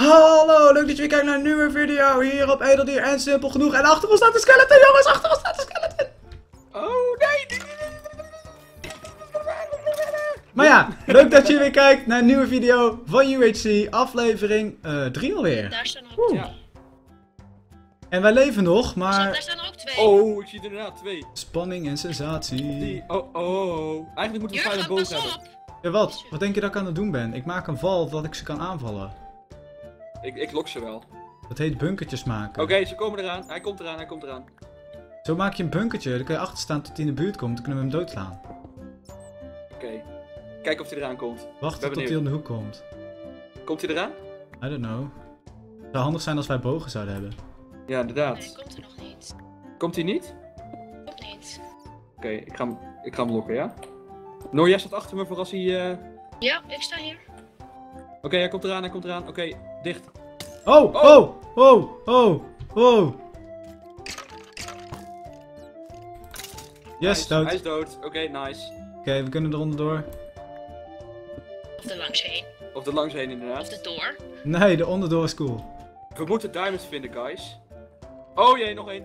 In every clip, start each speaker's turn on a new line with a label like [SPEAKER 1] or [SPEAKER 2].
[SPEAKER 1] Hallo, leuk dat je weer kijkt naar een nieuwe video hier op Edeldier en Simpel Genoeg. En achter ons staat de skeleton, jongens, achter ons staat de skeleton.
[SPEAKER 2] Oh, nee.
[SPEAKER 1] Maar ja, leuk dat je weer kijkt naar een nieuwe video van UHC, aflevering 3 alweer.
[SPEAKER 3] Daar staan er ook twee.
[SPEAKER 2] Ja.
[SPEAKER 1] En wij leven nog, maar
[SPEAKER 3] Daar staan er ook twee.
[SPEAKER 2] Oh, ik zie er inderdaad twee.
[SPEAKER 1] spanning en sensatie.
[SPEAKER 2] Oh. Eigenlijk moeten we
[SPEAKER 3] Jurgen,
[SPEAKER 2] een boog
[SPEAKER 3] pas
[SPEAKER 2] hebben.
[SPEAKER 3] op!
[SPEAKER 1] Ja, wat denk je dat ik aan het doen ben? Ik maak een val dat ik ze kan aanvallen.
[SPEAKER 2] Ik lok ze wel.
[SPEAKER 1] Dat heet bunkertjes maken.
[SPEAKER 2] Oké, ze komen eraan. Hij komt eraan.
[SPEAKER 1] Zo maak je een bunkertje, dan kun je achter staan tot hij in de buurt komt, dan kunnen we hem doodslaan.
[SPEAKER 2] Oké. Kijk of hij eraan komt.
[SPEAKER 1] Wachten
[SPEAKER 2] Ben
[SPEAKER 1] tot hij
[SPEAKER 2] benieuwd.
[SPEAKER 1] om de hoek komt.
[SPEAKER 2] Komt hij eraan?
[SPEAKER 1] I don't know. Het zou handig zijn als wij bogen zouden hebben.
[SPEAKER 2] Ja, inderdaad.
[SPEAKER 3] Nee, komt er nog niet.
[SPEAKER 2] Komt hij niet?
[SPEAKER 3] Komt niet.
[SPEAKER 2] Oké, ik ga hem lokken, ja? Noor, jij staat achter me voor als hij...
[SPEAKER 3] Ja, ik sta hier.
[SPEAKER 2] Oké, hij komt eraan. Oké, dicht.
[SPEAKER 1] Oh! Yes,
[SPEAKER 2] Nice.
[SPEAKER 1] dood.
[SPEAKER 2] Hij is dood. Oké, nice.
[SPEAKER 1] Oké, we kunnen er onderdoor.
[SPEAKER 3] Of er langs heen.
[SPEAKER 2] Of er langs heen
[SPEAKER 3] Of
[SPEAKER 2] inderdaad.
[SPEAKER 3] er door.
[SPEAKER 1] Nee, de onderdoor is cool.
[SPEAKER 2] We moeten diamonds vinden, guys. Oh jee, nog één.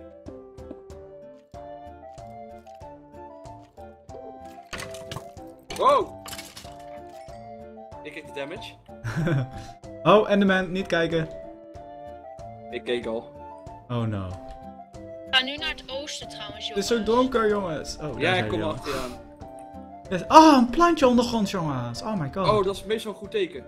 [SPEAKER 2] Wow! Ik kreeg de damage.
[SPEAKER 1] Oh, Enderman, niet kijken.
[SPEAKER 2] Ik keek al.
[SPEAKER 1] Oh no.
[SPEAKER 3] We gaan nu naar het oosten trouwens,
[SPEAKER 1] Het is
[SPEAKER 3] jongens.
[SPEAKER 1] zo donker, jongens. Oh, daar
[SPEAKER 2] Ja,
[SPEAKER 1] zijn
[SPEAKER 2] ik kom
[SPEAKER 1] we al.
[SPEAKER 2] achter je aan.
[SPEAKER 1] Yes. Ah, een plantje ondergrond, jongens. Oh my god.
[SPEAKER 2] Oh, dat is meestal een goed teken.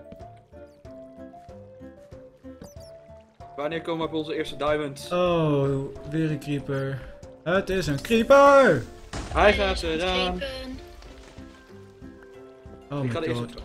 [SPEAKER 2] Wanneer komen we op onze eerste diamond?
[SPEAKER 1] Oh, weer een creeper. Het is een creeper!
[SPEAKER 2] Hij gaat eraan.
[SPEAKER 3] Schepen.
[SPEAKER 1] Oh
[SPEAKER 2] Ik ga
[SPEAKER 1] my
[SPEAKER 2] de
[SPEAKER 1] god.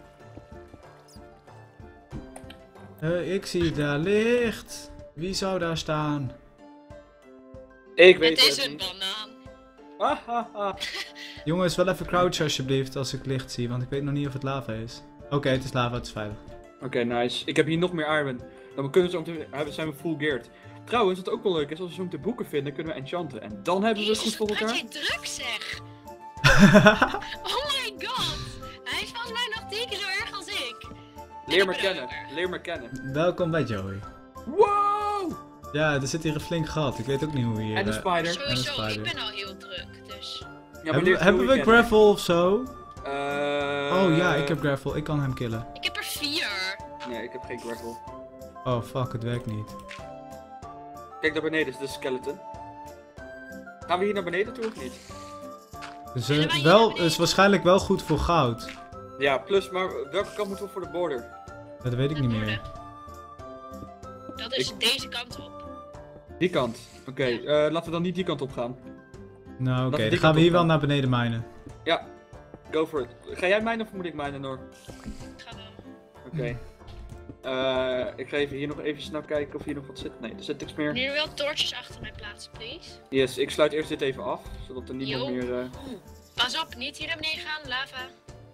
[SPEAKER 2] eerste...
[SPEAKER 1] Ik zie daar licht. Wie zou daar staan?
[SPEAKER 2] Ik weet
[SPEAKER 3] Het
[SPEAKER 2] het
[SPEAKER 3] is een
[SPEAKER 2] niet.
[SPEAKER 3] banaan.
[SPEAKER 1] Jongens, wel even crouchen alsjeblieft als ik licht zie, want ik weet nog niet of het lava is. Oké, het is lava, het is veilig.
[SPEAKER 2] Oké, nice. Ik heb hier nog meer iron. Dan kunnen we zo meteen, zijn we full geared. Trouwens, wat ook wel leuk is, als we zo meteen boeken vinden, kunnen we enchanten. En dan hebben we het goed
[SPEAKER 3] Jezus,
[SPEAKER 2] voor
[SPEAKER 3] wat
[SPEAKER 2] elkaar.
[SPEAKER 3] jij druk zeg. Oh my god. Hij is volgens mij nog 10 keer zo erg als ik.
[SPEAKER 2] Leer me kennen.
[SPEAKER 1] Welkom bij Joey.
[SPEAKER 2] Wow!
[SPEAKER 1] Ja, er zit hier een flink gat. Ik weet ook niet hoe hier...
[SPEAKER 2] En een spider.
[SPEAKER 3] Sowieso,
[SPEAKER 1] spider.
[SPEAKER 3] ik ben al heel druk, dus...
[SPEAKER 2] Ja,
[SPEAKER 1] Hebben we gravel of zo? Oh ja, ik
[SPEAKER 2] heb...
[SPEAKER 1] heb gravel. Ik kan hem killen.
[SPEAKER 3] Ik heb er 4.
[SPEAKER 2] Nee, ik heb geen gravel.
[SPEAKER 1] Oh fuck, het werkt niet.
[SPEAKER 2] Kijk, daar beneden is de skeleton. Gaan we hier naar beneden toe of niet?
[SPEAKER 1] Dus
[SPEAKER 3] Willen wij hier
[SPEAKER 1] wel,
[SPEAKER 3] naar beneden?
[SPEAKER 1] is waarschijnlijk wel goed voor goud.
[SPEAKER 2] Ja, plus, maar welke kant moeten we voor de border?
[SPEAKER 1] Dat weet ik niet meer.
[SPEAKER 3] Dat is deze kant op.
[SPEAKER 2] Die kant. Oké, laten we dan niet die kant op gaan.
[SPEAKER 1] Nou oké,
[SPEAKER 2] die
[SPEAKER 1] dan gaan
[SPEAKER 2] kant
[SPEAKER 1] we hier
[SPEAKER 2] op
[SPEAKER 1] wel
[SPEAKER 2] gaan.
[SPEAKER 1] naar beneden minen.
[SPEAKER 2] Ja, go for it. Ga jij mijnen of moet ik mijnen, Noor?
[SPEAKER 3] Ik ga wel.
[SPEAKER 2] Oké. Ik ga even hier nog even snel kijken of hier nog wat zit. Nee, er zit niks meer.
[SPEAKER 3] Kunnen jullie wel torches achter mij plaatsen, please?
[SPEAKER 2] Yes, ik sluit eerst dit even af, zodat er niemand
[SPEAKER 3] Yo.
[SPEAKER 2] meer...
[SPEAKER 3] Pas op, niet hier naar beneden gaan, lava.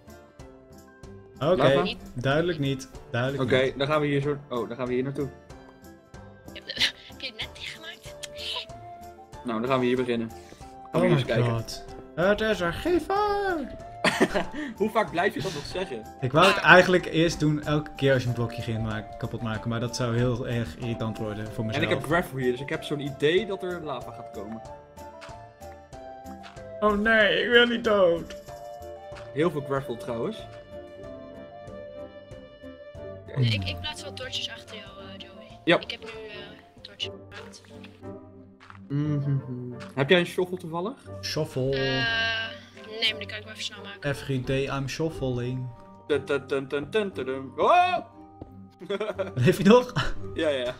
[SPEAKER 1] Oké,
[SPEAKER 2] Lava?
[SPEAKER 1] duidelijk niet. Duidelijk
[SPEAKER 2] Oké,
[SPEAKER 1] niet.
[SPEAKER 2] dan gaan we hier zo... Oh, dan gaan we hier naartoe.
[SPEAKER 3] Heb je het net dichtgemaakt?
[SPEAKER 2] Nou, dan gaan we hier beginnen. Gaan we
[SPEAKER 1] Oh
[SPEAKER 2] hier
[SPEAKER 1] my
[SPEAKER 2] eens kijken.
[SPEAKER 1] god. Het is een giever!
[SPEAKER 2] Hoe vaak blijf je dat nog zeggen?
[SPEAKER 1] Ik wou het eigenlijk eerst doen elke keer als je een blokje ging kapot maken, maar dat zou heel erg irritant worden voor
[SPEAKER 2] En
[SPEAKER 1] mezelf.
[SPEAKER 2] ik heb gravel hier, dus ik heb zo'n idee dat er lava gaat komen.
[SPEAKER 1] Oh nee, ik wil niet dood.
[SPEAKER 2] Heel veel gravel trouwens.
[SPEAKER 3] Ik plaats wel torches achter jou, Joey.
[SPEAKER 2] Ja.
[SPEAKER 3] Ik heb nu torches gemaakt.
[SPEAKER 2] Heb jij een shovel toevallig?
[SPEAKER 1] Shuffle.
[SPEAKER 3] Nee, maar die kan ik wel even snel maken.
[SPEAKER 1] Every day I'm shuffling.
[SPEAKER 2] Oh!
[SPEAKER 1] Leef je nog?
[SPEAKER 2] Ja.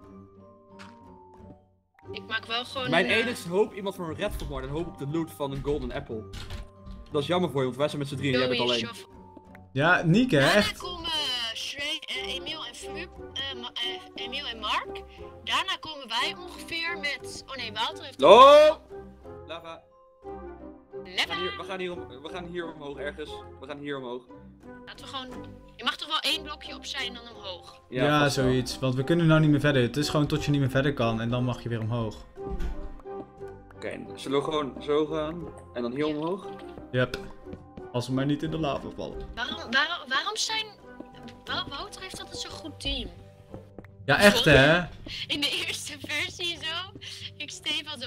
[SPEAKER 3] Ik maak wel gewoon...
[SPEAKER 2] Mijn enigste hoop, iemand voor een red vermoorden en hoop op de loot van een golden apple. Dat is jammer voor je, want wij zijn met z'n drieën en jij bent
[SPEAKER 3] Joey,
[SPEAKER 2] alleen.
[SPEAKER 3] shuffle.
[SPEAKER 1] Ja, Nieke,
[SPEAKER 3] Daarna
[SPEAKER 1] echt.
[SPEAKER 3] komen Emiel en Flub, Emiel en Mark. Daarna komen wij ongeveer met... Oh nee, Wouter heeft...
[SPEAKER 2] Oh! Lava.
[SPEAKER 3] Lava.
[SPEAKER 2] We gaan hier omhoog ergens. We gaan hier omhoog.
[SPEAKER 3] Laten we gewoon... Je mag toch wel 1 blokje opzij en dan omhoog.
[SPEAKER 1] Ja,
[SPEAKER 2] vast wel.
[SPEAKER 1] zoiets. Want we kunnen nou niet meer verder. Het is gewoon tot je niet meer verder kan en dan mag je weer omhoog.
[SPEAKER 2] Oké, zullen we gewoon zo gaan en dan hier omhoog?
[SPEAKER 1] Yep. Als we maar niet in de lava vallen.
[SPEAKER 3] Waarom zijn... Wouter heeft altijd zo'n goed team.
[SPEAKER 1] Ja, echt hè?
[SPEAKER 3] In de eerste versie zo. Ik steef al zo.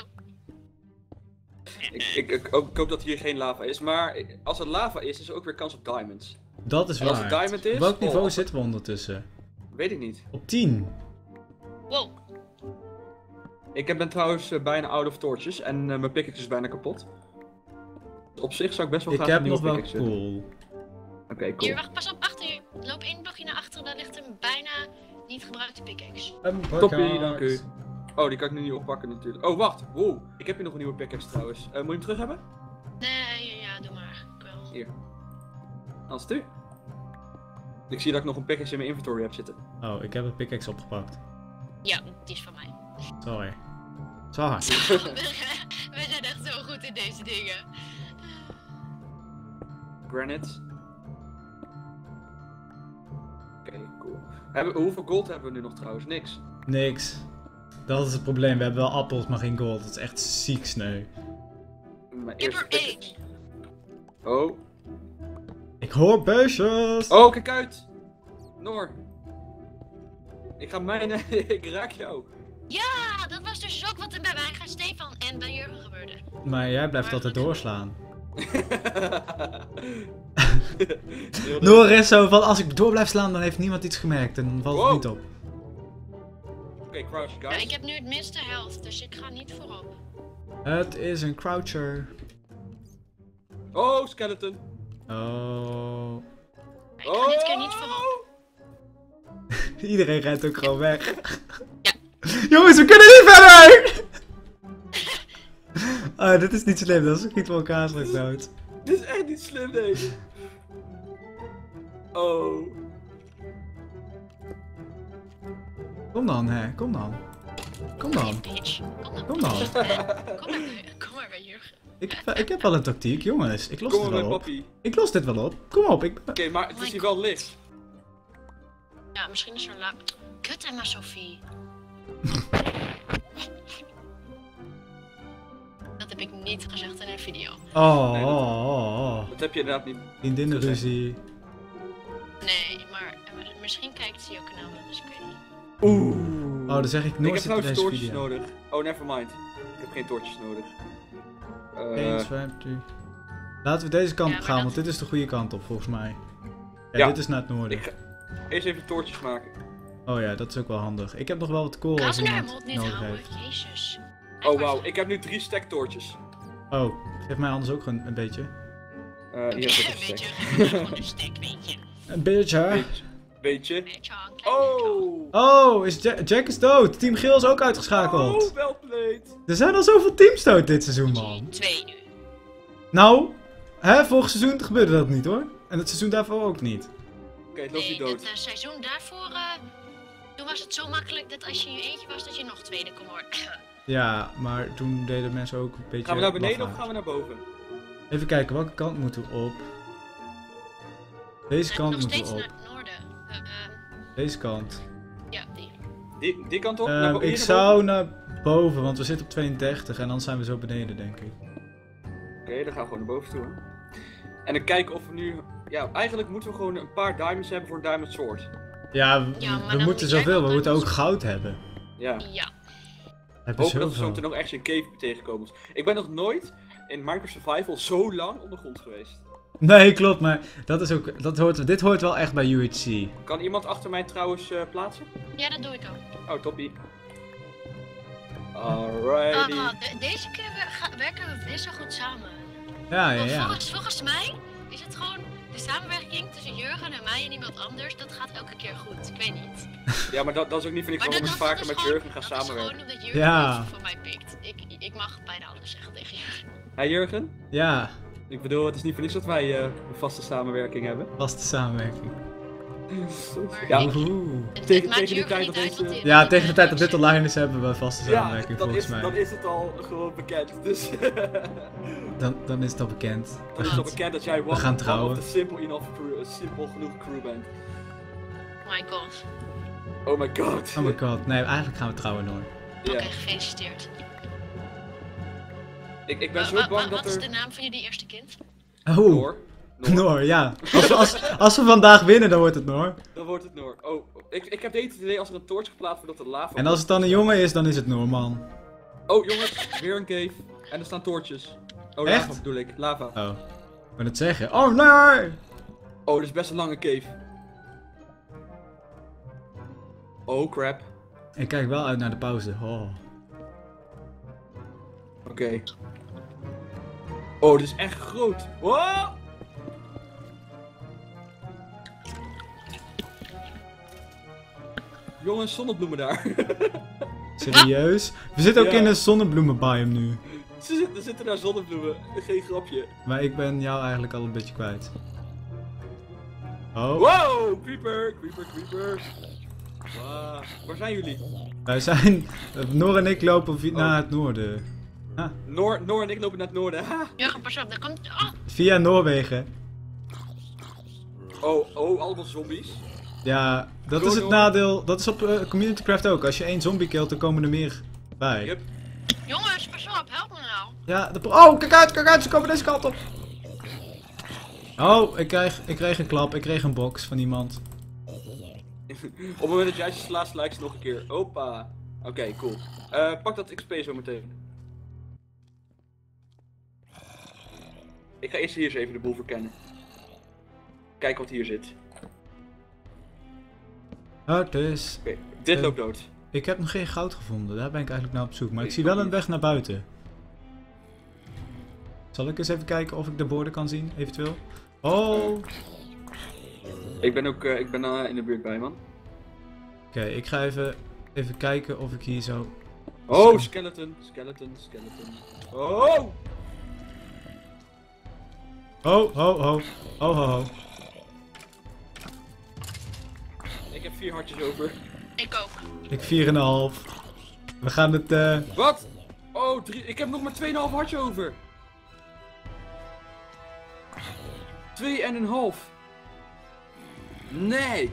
[SPEAKER 2] Ik hoop dat hier geen lava is, maar als het lava is er ook weer kans op diamonds.
[SPEAKER 1] Dat is
[SPEAKER 2] En als het
[SPEAKER 1] waar.
[SPEAKER 2] diamond is...
[SPEAKER 1] Op welk niveau
[SPEAKER 2] oh,
[SPEAKER 1] zitten we ondertussen?
[SPEAKER 2] Weet ik niet.
[SPEAKER 1] Op 10.
[SPEAKER 3] Wow.
[SPEAKER 2] Ik ben trouwens bijna out of torches en mijn pickaxe is bijna kapot. Op zich zou ik best wel
[SPEAKER 1] Ik
[SPEAKER 2] graag
[SPEAKER 1] heb
[SPEAKER 2] een nieuwe
[SPEAKER 1] nog wel
[SPEAKER 2] pickaxe willen.
[SPEAKER 1] cool.
[SPEAKER 2] Oké, cool.
[SPEAKER 3] Hier, wacht, pas op, achter je. Loop één blokje naar achteren, daar ligt een bijna niet gebruikte pickaxe.
[SPEAKER 2] Toppie, dank u. Oh, die kan ik nu niet oppakken natuurlijk. Oh, wacht. Wow. Ik heb hier nog een nieuwe pickaxe trouwens. Moet je hem terug hebben?
[SPEAKER 3] Nee, ja, doe maar. Ik wil.
[SPEAKER 2] Hier. Als u. Ik zie dat ik nog een pickaxe in mijn inventory heb zitten.
[SPEAKER 1] Oh, ik heb een pickaxe opgepakt.
[SPEAKER 3] Ja, die is van mij.
[SPEAKER 1] Sorry. Sorry.
[SPEAKER 3] We zijn echt zo goed in deze dingen.
[SPEAKER 2] Granite. Oké, cool. Hoeveel gold hebben we nu nog trouwens? Niks.
[SPEAKER 1] Niks. Dat is het probleem. We hebben wel appels, maar geen gold. Dat is echt ziek sneu.
[SPEAKER 2] Mijn
[SPEAKER 3] Ik heb
[SPEAKER 2] eerste
[SPEAKER 3] er één.
[SPEAKER 2] pickaxe. Oh.
[SPEAKER 1] Ik hoor beestjes!
[SPEAKER 2] Oh, kijk uit! Noor. Ik ga mijnen. Ik raak jou.
[SPEAKER 3] Ja, dat was dus ook wat er bij mij, Stefan en bij Jurgen gebeurde.
[SPEAKER 1] Maar jij blijft altijd doorslaan.
[SPEAKER 2] Heel
[SPEAKER 1] Noor is zo van, als ik door blijf slaan, dan heeft niemand iets gemerkt. En dan valt het
[SPEAKER 2] Wow.
[SPEAKER 1] niet op.
[SPEAKER 2] Oké, crouch
[SPEAKER 3] Ja,
[SPEAKER 2] guys.
[SPEAKER 3] ik heb nu het minste health, dus ik ga niet voorop.
[SPEAKER 1] Het is een croucher.
[SPEAKER 2] Oh, skeleton.
[SPEAKER 1] Oh.
[SPEAKER 3] Ik ga dit keer niet voorop.
[SPEAKER 1] Iedereen rent ook gewoon weg.
[SPEAKER 3] Ja.
[SPEAKER 1] Jongens, we kunnen niet verder! Oh, dit is niet slim. Dat is ook niet voor elkaar straks dood.
[SPEAKER 2] Dit is echt niet slim, nee. Oh.
[SPEAKER 1] Kom dan, hè. Kom dan. Kom dan.
[SPEAKER 3] Bitch.
[SPEAKER 1] Kom dan.
[SPEAKER 3] Kom maar bij Jurgen.
[SPEAKER 1] Ik heb wel een tactiek, jongens. Ik los
[SPEAKER 2] Kom
[SPEAKER 1] dit
[SPEAKER 2] maar
[SPEAKER 1] wel
[SPEAKER 2] met
[SPEAKER 1] op.
[SPEAKER 2] papi.
[SPEAKER 1] Ik los dit wel op. Kom op.
[SPEAKER 2] Oké, maar het is hier wel licht.
[SPEAKER 3] Ja, misschien is er laag. Kut Emma Sophie. Dat heb ik niet gezegd in een video.
[SPEAKER 1] Oh,
[SPEAKER 2] Nee,
[SPEAKER 1] oh.
[SPEAKER 2] Dat heb je inderdaad niet.
[SPEAKER 1] Vriendinnenruzie.
[SPEAKER 3] Nee, maar misschien kijkt ze je kanaal wel, dus ik weet niet.
[SPEAKER 2] Oeh.
[SPEAKER 1] Oh, dan zeg ik
[SPEAKER 2] Ik
[SPEAKER 1] nooit
[SPEAKER 2] heb
[SPEAKER 1] zit in
[SPEAKER 2] trouwens
[SPEAKER 1] deze
[SPEAKER 2] torches
[SPEAKER 1] video.
[SPEAKER 2] nodig. Oh, nevermind. Ik heb geen torches nodig.
[SPEAKER 1] Laten we deze kant
[SPEAKER 3] Ja,
[SPEAKER 1] op
[SPEAKER 3] maar
[SPEAKER 1] gaan,
[SPEAKER 3] dat-
[SPEAKER 1] want dit is de goede kant op, volgens mij. Ja,
[SPEAKER 2] Ja.
[SPEAKER 1] dit is naar het noorden.
[SPEAKER 2] Ik ga eerst even torches maken.
[SPEAKER 1] Oh ja, dat is ook wel handig. Ik heb nog wel wat kool
[SPEAKER 3] Kan
[SPEAKER 1] als
[SPEAKER 3] ze haar
[SPEAKER 1] iemand
[SPEAKER 3] mond niet
[SPEAKER 1] nodig
[SPEAKER 3] houden?
[SPEAKER 1] heeft.
[SPEAKER 3] Jezus.
[SPEAKER 2] Oh, wauw. Ik heb nu 3 stack torches.
[SPEAKER 1] Oh, geef mij anders ook een beetje.
[SPEAKER 2] Hier heb ik een
[SPEAKER 3] Weet je,
[SPEAKER 2] stack.
[SPEAKER 3] gewoon een stek, weet je.
[SPEAKER 1] Een beetje.
[SPEAKER 2] Beetje.
[SPEAKER 3] Weet je, een klein
[SPEAKER 2] Oh!
[SPEAKER 1] Oh, Jack is dood. Team Geel is ook uitgeschakeld.
[SPEAKER 2] Oh, well played.
[SPEAKER 1] Er zijn al zoveel teams dood dit seizoen,
[SPEAKER 3] beetje.
[SPEAKER 1] man.
[SPEAKER 3] 2 nu.
[SPEAKER 1] Nou, hè, vorig seizoen gebeurde dat niet hoor. En het seizoen daarvoor ook niet.
[SPEAKER 2] Oké, het loopt
[SPEAKER 3] Nee,
[SPEAKER 2] hier dood.
[SPEAKER 3] het seizoen daarvoor, toen was het zo makkelijk dat als je in je eentje was, dat je nog tweede kon worden.
[SPEAKER 1] Ja, maar toen deden mensen ook een beetje...
[SPEAKER 2] Gaan we naar beneden of
[SPEAKER 1] lafaard.
[SPEAKER 2] gaan we naar boven?
[SPEAKER 1] Even kijken, welke kant moeten we op? Deze
[SPEAKER 3] Nog
[SPEAKER 1] kant moeten
[SPEAKER 3] steeds
[SPEAKER 1] we op.
[SPEAKER 3] naar het noorden.
[SPEAKER 1] Deze kant.
[SPEAKER 3] Ja, die.
[SPEAKER 2] Die kant op? Hier
[SPEAKER 1] Ik
[SPEAKER 2] naar
[SPEAKER 1] zou naar boven, want we zitten op 32 en dan zijn we zo beneden, denk ik.
[SPEAKER 2] Oké, dan gaan we gewoon naar boven toe. Hè. En dan kijken of we nu... Ja, eigenlijk moeten we gewoon een paar diamonds hebben voor een diamond sword.
[SPEAKER 1] Ja,
[SPEAKER 3] Ja, maar
[SPEAKER 1] we
[SPEAKER 3] dan
[SPEAKER 1] moeten
[SPEAKER 3] moet jij
[SPEAKER 1] zoveel,
[SPEAKER 3] wel
[SPEAKER 1] we moeten ook
[SPEAKER 3] diamonds-
[SPEAKER 1] goud hebben.
[SPEAKER 2] Ja.
[SPEAKER 3] Ja.
[SPEAKER 1] Hebben
[SPEAKER 2] Hopen dat we zo
[SPEAKER 1] zoveel.
[SPEAKER 2] meteen nog echt een cave tegenkomen. Ik ben nog nooit in Minecraft Survival zo lang ondergrond geweest.
[SPEAKER 1] Nee, klopt, maar dat is ook, dit hoort wel echt bij UHC.
[SPEAKER 2] Kan iemand achter mij trouwens plaatsen?
[SPEAKER 3] Ja, dat doe ik ook.
[SPEAKER 2] Oh, toppie. Alrighty.
[SPEAKER 3] Deze keer werken we best wel goed samen.
[SPEAKER 1] Ja,
[SPEAKER 3] Want
[SPEAKER 1] ja.
[SPEAKER 3] volgens mij is het gewoon de samenwerking tussen Jurgen en mij en iemand anders, dat gaat elke keer goed. Ik weet niet.
[SPEAKER 2] Ja, maar dat is ook niet vind ik waarom ik vaker
[SPEAKER 3] is
[SPEAKER 2] met
[SPEAKER 3] gewoon-
[SPEAKER 2] Jurgen ga
[SPEAKER 3] dat is
[SPEAKER 2] samenwerken.
[SPEAKER 3] gewoon omdat Jurgen
[SPEAKER 1] Ja.
[SPEAKER 3] iets voor mij pikt. Ik mag bijna alles zeggen tegen Jurgen.
[SPEAKER 2] Hé Jurgen?
[SPEAKER 1] Ja,
[SPEAKER 2] Ik bedoel, het is niet voor niets dat wij een vaste samenwerking hebben.
[SPEAKER 1] vaste samenwerking.
[SPEAKER 3] Maar
[SPEAKER 2] Ja.
[SPEAKER 3] ik-
[SPEAKER 1] Oeh.
[SPEAKER 3] het
[SPEAKER 2] Tegen
[SPEAKER 3] maakt
[SPEAKER 2] die
[SPEAKER 3] Jurgen
[SPEAKER 2] tijd
[SPEAKER 3] niet
[SPEAKER 2] dat
[SPEAKER 3] uit
[SPEAKER 2] deze-
[SPEAKER 3] wat hij-
[SPEAKER 1] Ja,
[SPEAKER 3] wat
[SPEAKER 1] tegen
[SPEAKER 3] hij
[SPEAKER 1] de tijd dat
[SPEAKER 3] zegt.
[SPEAKER 1] dit online is, hebben we vaste samenwerking
[SPEAKER 2] dan
[SPEAKER 1] volgens mij.
[SPEAKER 2] dan is het al gewoon bekend. Dus
[SPEAKER 1] Dan is het al bekend.
[SPEAKER 2] dan is het al bekend dat jij
[SPEAKER 1] gaan
[SPEAKER 2] one
[SPEAKER 1] trouwen.
[SPEAKER 2] of the simple enough crew, simpel genoeg crew bent.
[SPEAKER 3] Oh my god.
[SPEAKER 2] Oh my god.
[SPEAKER 1] Oh my god, nee, eigenlijk gaan we trouwen hoor.
[SPEAKER 2] Ja.
[SPEAKER 3] Oké, gefeliciteerd.
[SPEAKER 2] Ik ben zo bang dat
[SPEAKER 3] Wat is de
[SPEAKER 2] er...
[SPEAKER 3] naam van jullie eerste kind?
[SPEAKER 1] Oh,
[SPEAKER 2] Door.
[SPEAKER 1] Noor, ja. Als we vandaag winnen, dan wordt het Noor.
[SPEAKER 2] Dan wordt het Noor. Oh, ik heb het idee als er een torch geplaatst wordt dat de lava...
[SPEAKER 1] En als het dan een jongen is, dan is het Noor, man.
[SPEAKER 2] Oh jongens, weer een cave. En er staan torches. Oh,
[SPEAKER 1] Echt?
[SPEAKER 2] lava bedoel ik. Lava.
[SPEAKER 1] Oh, ik wil het zeggen. Oh, nee!
[SPEAKER 2] Oh, dit is best een lange cave. Oh, crap.
[SPEAKER 1] Ik kijk wel uit naar de pauze. Oh.
[SPEAKER 2] Oké. Oh, dit is echt groot. Wow! Jongens, zonnebloemen daar.
[SPEAKER 1] Serieus? We zitten ook
[SPEAKER 2] Ja.
[SPEAKER 1] in een zonnebloemenbiome nu.
[SPEAKER 2] Er zitten daar zonnebloemen. Geen grapje.
[SPEAKER 1] Maar ik ben jou eigenlijk al een beetje kwijt. Oh,
[SPEAKER 2] Wow! Creeper, creeper, creeper. Wow. Waar zijn jullie?
[SPEAKER 1] wij zijn... Noor en ik lopen naar het noorden.
[SPEAKER 2] Noor en ik lopen naar het noorden. Ha!
[SPEAKER 3] Jurgen, pas op, daar komt... Oh,
[SPEAKER 1] Via Noorwegen.
[SPEAKER 2] Oh, allemaal zombies.
[SPEAKER 1] Ja, dat
[SPEAKER 2] Go
[SPEAKER 1] is het
[SPEAKER 2] Noor.
[SPEAKER 1] nadeel. Dat is op Community Craft ook. Als je één zombie killt, dan komen er meer bij.
[SPEAKER 2] Yep.
[SPEAKER 3] jongens, pas op, help me nou.
[SPEAKER 1] Ja, oh, kijk uit, ze komen deze kant op. Oh, ik kreeg een klap, ik kreeg een box van iemand.
[SPEAKER 2] Op het moment dat jij ze slaat, sla ik ze nog een keer. Hoppa. Oké, cool. Pak dat XP zo meteen. Ik ga eerst hier eens even de boel verkennen. Kijk wat hier zit.
[SPEAKER 1] Oh, dus...
[SPEAKER 2] Oké, dit loopt dood.
[SPEAKER 1] Ik heb nog geen goud gevonden, daar ben ik eigenlijk naar op zoek. Maar ik
[SPEAKER 2] Ik
[SPEAKER 1] zie
[SPEAKER 2] ook
[SPEAKER 1] wel een
[SPEAKER 2] niet.
[SPEAKER 1] weg naar buiten. Zal ik eens even kijken of ik de borden kan zien, eventueel? Oh!
[SPEAKER 2] Ik ben ook in de buurt bij, man.
[SPEAKER 1] Oké, ik ga even kijken of ik hier zo...
[SPEAKER 2] Oh, skeleton, skeleton, skeleton. Oh!
[SPEAKER 1] Oh, ho, ho. Oh, ho, ho.
[SPEAKER 2] Ik heb 4 hartjes over.
[SPEAKER 3] Ik ook.
[SPEAKER 1] Ik 4,5. We gaan het...
[SPEAKER 2] Wat? Oh, 3. Ik heb nog maar 2,5 hartje over. 2,5. Nee.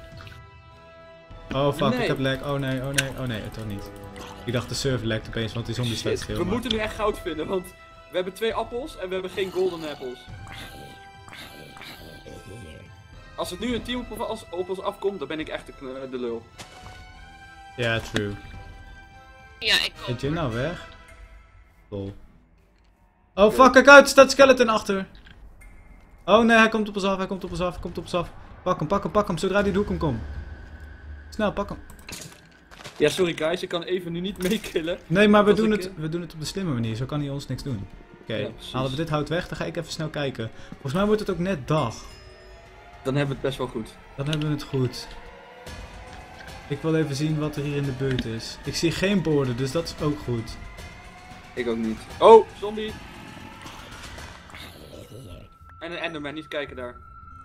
[SPEAKER 1] Oh, fuck,
[SPEAKER 2] Nee.
[SPEAKER 1] ik heb lag. Oh nee, oh nee, oh nee, het toch niet. Ik dacht de server lekt opeens, want die zombies staat
[SPEAKER 2] Shit,
[SPEAKER 1] stil.
[SPEAKER 2] we
[SPEAKER 1] maar-
[SPEAKER 2] moeten nu echt goud vinden, want we hebben 2 appels en we hebben geen golden apples. Als het nu een team op ons afkomt, dan ben ik echt de lul.
[SPEAKER 1] Ja, true.
[SPEAKER 3] Ja, ik ook.
[SPEAKER 1] Zit je nou weg? Lol. Oh, fuck, kijk uit, er staat een skeleton achter. Oh nee, hij komt op ons af, hij komt op ons af, hij komt op ons af. Pak hem, zodra die de hoek om komt. Snel, pak hem.
[SPEAKER 2] Ja, sorry guys, ik kan even nu niet meekillen.
[SPEAKER 1] Nee, maar we
[SPEAKER 2] Als
[SPEAKER 1] doen
[SPEAKER 2] ik,
[SPEAKER 1] het op de slimme manier, zo kan hij ons niks doen. Oké,
[SPEAKER 2] Ja, precies.
[SPEAKER 1] halen we dit hout weg, dan ga ik even snel kijken. Volgens mij wordt het ook net dag.
[SPEAKER 2] Dan hebben we het best wel goed.
[SPEAKER 1] Dan hebben we het goed. Ik wil even zien wat er hier in de buurt is. Ik zie geen borden, dus dat is ook goed.
[SPEAKER 2] Ik ook niet. Oh, zombie. En een enderman, niet kijken daar.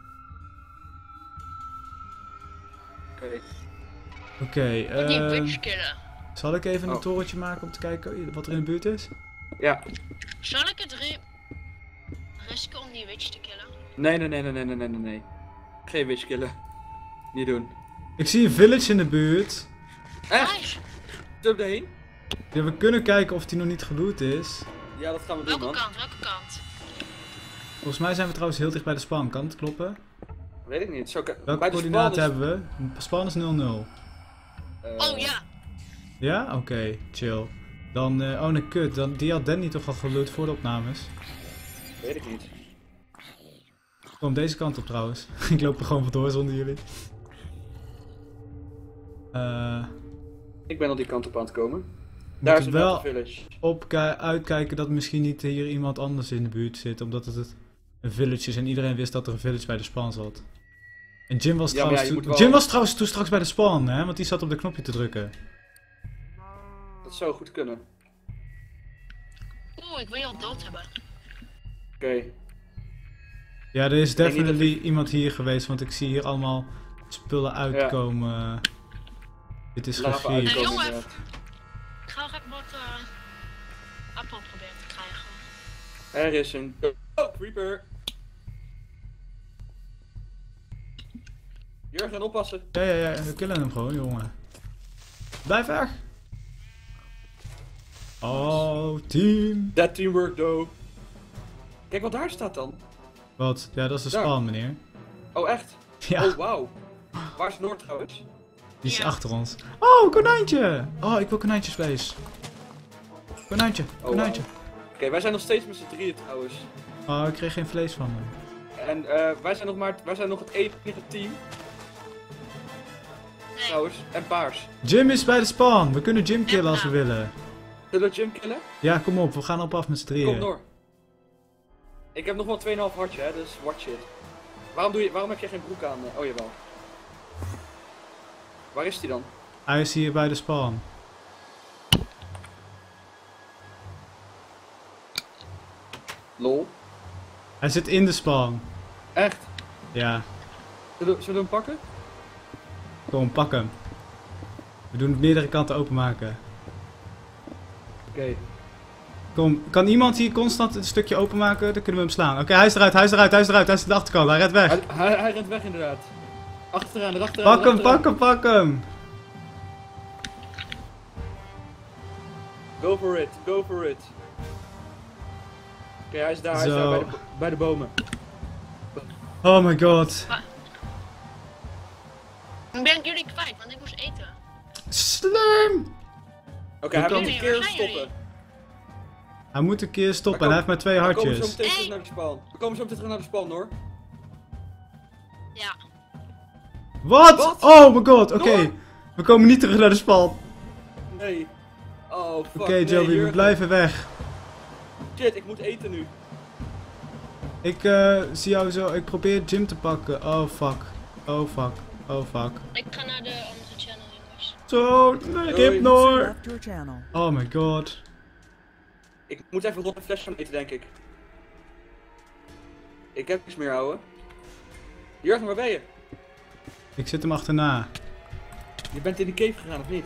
[SPEAKER 2] Oké.
[SPEAKER 1] Oké,
[SPEAKER 3] Die witch killen.
[SPEAKER 1] zal ik even een
[SPEAKER 2] Oh.
[SPEAKER 1] torentje maken om te kijken wat er in de buurt is?
[SPEAKER 2] Ja.
[SPEAKER 3] Zal ik het risken om die witch te killen?
[SPEAKER 2] Nee. Geen witch killen. Niet doen.
[SPEAKER 1] Ik zie een village in de buurt.
[SPEAKER 2] Echt?
[SPEAKER 3] Nice.
[SPEAKER 2] Durf erheen?
[SPEAKER 1] Ja, we kunnen kijken of die nog niet geloot is.
[SPEAKER 2] Ja, dat gaan we doen,
[SPEAKER 3] Welke
[SPEAKER 2] man.
[SPEAKER 3] kant? Welke kant?
[SPEAKER 1] Volgens mij zijn we trouwens heel dicht bij de spawn. Kan het kloppen?
[SPEAKER 2] Weet ik niet.
[SPEAKER 1] Welke
[SPEAKER 2] bij de
[SPEAKER 1] coördinaten
[SPEAKER 2] spawn
[SPEAKER 1] hebben we? De spawn is 0-0.
[SPEAKER 3] Oh ja.
[SPEAKER 1] Ja? Oké, chill. Dan, oh nee, kut. Die had Danny toch al geloot voor de opnames.
[SPEAKER 2] Weet ik niet.
[SPEAKER 1] Kom deze kant op trouwens. Ik loop er gewoon vandoor zonder jullie.
[SPEAKER 2] Ik ben al die kant op aan het komen.
[SPEAKER 1] We
[SPEAKER 2] Daar is
[SPEAKER 1] moeten
[SPEAKER 2] een
[SPEAKER 1] wel
[SPEAKER 2] village.
[SPEAKER 1] uitkijken dat misschien niet hier iemand anders in de buurt zit. Omdat het een village is en iedereen wist dat er een village bij de spawn zat. En Jim was,
[SPEAKER 2] Ja, maar ja, je
[SPEAKER 1] trouwens,
[SPEAKER 2] moet wel-
[SPEAKER 1] Jim was trouwens toen straks bij de spawn, hè? Want die zat op de knopje te drukken.
[SPEAKER 2] Dat zou goed kunnen.
[SPEAKER 3] Oeh, ik wil je al dood hebben.
[SPEAKER 2] Oké.
[SPEAKER 1] Ja, er is
[SPEAKER 2] denk niet dat
[SPEAKER 1] definitely iemand hier geweest, want ik zie hier allemaal spullen uitkomen. Dit is
[SPEAKER 2] Lava
[SPEAKER 1] gegriefd.
[SPEAKER 2] uitkomen,
[SPEAKER 3] jongen.
[SPEAKER 2] inderdaad.
[SPEAKER 3] Ik ga even wat appel proberen te krijgen.
[SPEAKER 2] Er is een... Oh, creeper. Jurgen, oppassen.
[SPEAKER 1] Ja, we killen hem gewoon, jongen. Blijf weg! Oh, team!
[SPEAKER 2] That teamwork, though. Kijk wat daar staat dan.
[SPEAKER 1] Wat? Ja, dat is de
[SPEAKER 2] Daar.
[SPEAKER 1] spawn, meneer.
[SPEAKER 2] Oh, echt?
[SPEAKER 1] Ja,
[SPEAKER 2] Oh, wauw. Waar is Noord trouwens?
[SPEAKER 1] die is
[SPEAKER 3] Ja.
[SPEAKER 1] achter ons. Oh, konijntje! Oh, ik wil konijntjesvlees. Konijntje,
[SPEAKER 2] Oh,
[SPEAKER 1] konijntje.
[SPEAKER 2] Oké, wij zijn nog steeds met z'n drieën trouwens.
[SPEAKER 1] Oh, ik kreeg geen vlees van hem.
[SPEAKER 2] En wij zijn nog het enige team
[SPEAKER 3] Nee.
[SPEAKER 2] trouwens. En paars.
[SPEAKER 1] Jim is bij de spawn. We kunnen Jim killen als we willen.
[SPEAKER 2] Zullen we Jim killen?
[SPEAKER 1] Ja, kom op. We gaan op af met z'n
[SPEAKER 2] Kom
[SPEAKER 1] drieën.
[SPEAKER 2] door. Ik heb nog wel 2,5 hartje, hè, dus watch it. Waarom heb je geen broek aan? Oh, jawel. Waar is die dan?
[SPEAKER 1] Hij is hier bij de spawn.
[SPEAKER 2] Lol.
[SPEAKER 1] Hij zit in de spawn.
[SPEAKER 2] Echt?
[SPEAKER 1] Ja,
[SPEAKER 2] Zullen we hem pakken?
[SPEAKER 1] kom, pak hem. We doen het meerdere kanten openmaken.
[SPEAKER 2] Oké.
[SPEAKER 1] Kom, kan iemand hier constant een stukje openmaken? Dan kunnen we hem slaan. Oké, hij is eruit, hij is eruit, hij is eruit. Hij is aan de achterkant, hij redt weg.
[SPEAKER 2] Hij rent weg inderdaad. Achteraan, erachteraan.
[SPEAKER 1] Pak hem,
[SPEAKER 2] erachteraan.
[SPEAKER 1] pak hem, pak hem.
[SPEAKER 2] Go for it, go for it. Oké, hij is daar,
[SPEAKER 1] Zo.
[SPEAKER 2] bij de bomen.
[SPEAKER 1] Oh my god.
[SPEAKER 3] Dan ben ik jullie kwijt, want ik moest eten.
[SPEAKER 1] Slim!
[SPEAKER 2] Oké, hij
[SPEAKER 1] kan-
[SPEAKER 2] moet een keer stoppen.
[SPEAKER 1] Hij moet een keer stoppen en
[SPEAKER 2] We
[SPEAKER 1] hij heeft maar 2
[SPEAKER 2] We komen zo
[SPEAKER 1] hartjes.
[SPEAKER 2] meteen terug naar de spawn. We komen zo meteen terug naar de spawn, hoor.
[SPEAKER 3] Ja.
[SPEAKER 1] Wat?
[SPEAKER 2] Wat?
[SPEAKER 1] Oh my god, oké.
[SPEAKER 2] Noor?
[SPEAKER 1] We komen niet terug naar de spawn.
[SPEAKER 2] Nee. Oh, fuck.
[SPEAKER 1] Oké,
[SPEAKER 2] nee,
[SPEAKER 1] Joey, we
[SPEAKER 2] Jurgen.
[SPEAKER 1] blijven weg.
[SPEAKER 2] Shit, ik moet eten nu.
[SPEAKER 1] Ik zie jou zo, ik probeer Jim te pakken. Oh fuck. Oh fuck. Oh fuck.
[SPEAKER 3] Ik ga naar de andere channel, jongens.
[SPEAKER 1] Zo, nee,
[SPEAKER 2] Doei.
[SPEAKER 1] rip Noor.
[SPEAKER 4] Left your channel.
[SPEAKER 1] Oh my god.
[SPEAKER 2] Ik moet even rond een fles gaan eten, denk ik. Ik heb niks meer, ouwe. Jurgen, waar ben je?
[SPEAKER 1] Ik zit hem achterna.
[SPEAKER 2] Je bent in de cave gegaan, of niet?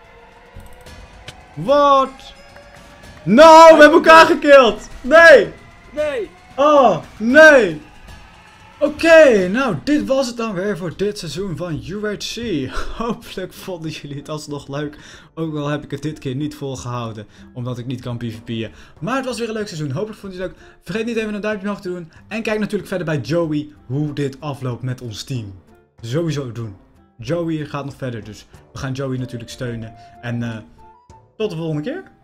[SPEAKER 1] Wat? No, we hebben elkaar gekild. Nee.
[SPEAKER 2] Nee!
[SPEAKER 1] Oh, nee! Oké, nou dit was het dan weer voor dit seizoen van UHC. Hopelijk vonden jullie het alsnog leuk. Ook al heb ik het dit keer niet volgehouden, omdat ik niet kan PvP'en. Maar het was weer een leuk seizoen, hopelijk vond je het leuk. Vergeet niet even een duimpje omhoog te doen. En kijk natuurlijk verder bij Joey hoe dit afloopt met ons team. Sowieso doen. Joey gaat nog verder, dus we gaan Joey natuurlijk steunen. En tot de volgende keer.